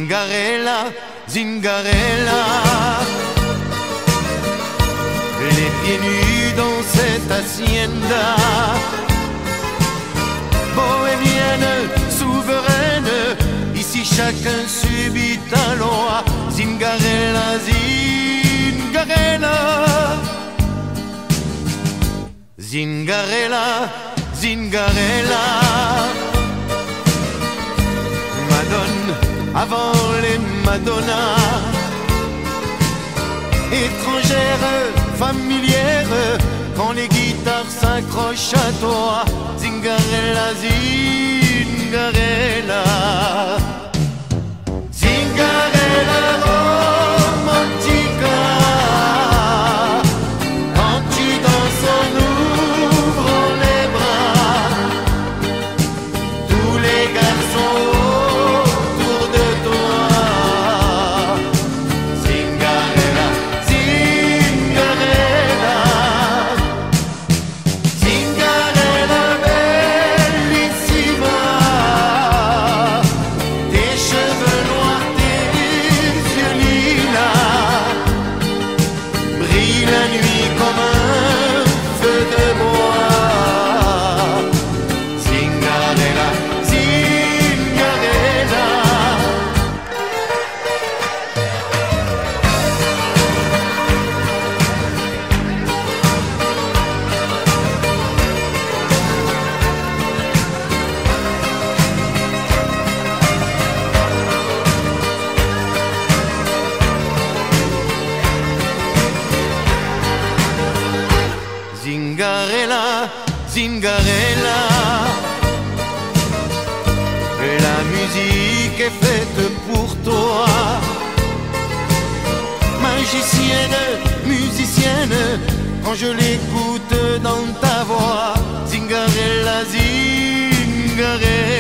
Zingarella, Zingarella, les pieds nus dans cette hacienda, bohémienne, souveraine, ici chacun subit ta loi. Zingarella, Zingarella, Zingarella, Zingarella, Madone avant les Madonnas, étrangère, familière, quand les guitares s'accrochent à toi. Zingarella, Zingarella, Zingarella romantica, quand tu danses en ouvrant les bras, tous les garçons autour de toi. Zingarella, Zingarella, Zingarella bellissima, tes cheveux noirs, tes yeux lilas brillent la nuit comme un feu de bois. Zingarella, Zingarella, Zingarella, Zingarella, la musique est faite pour toi. Magicienne, musicienne, quand je l'écoute dans ta voix. Zingarella, Zingarella.